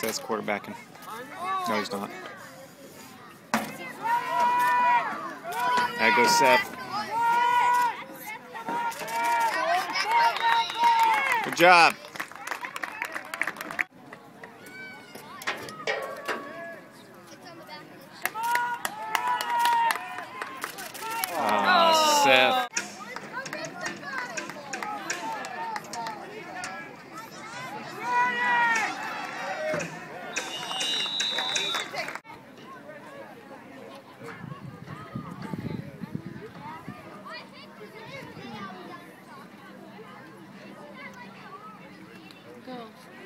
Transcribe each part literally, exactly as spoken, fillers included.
Seth's quarterbacking. No, he's not. There goes Seth. Good job. Oh, Seth. Go.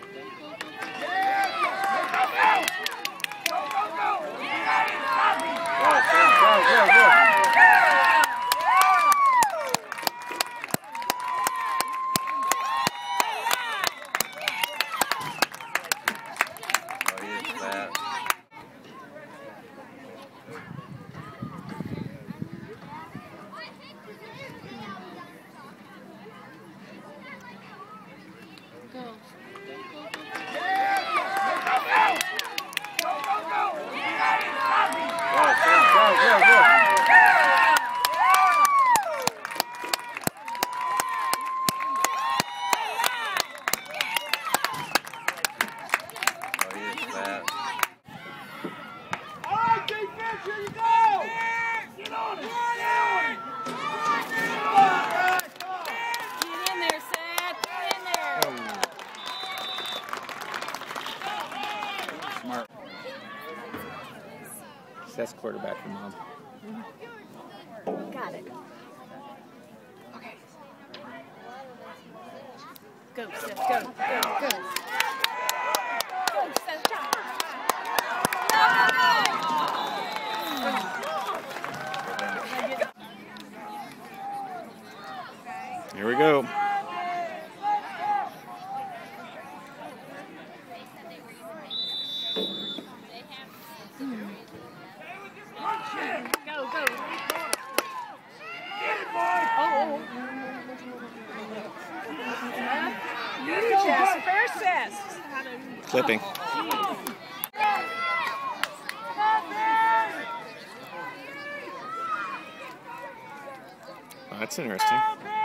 Smart. Seth's quarterback for Mom. Mm-hmm. Got it. Okay. Go, Seth. Go, go, go. Go, Seth. Go. Here we go. Go, go. Oh. Chest, first chest. Flipping. Oh, that's interesting.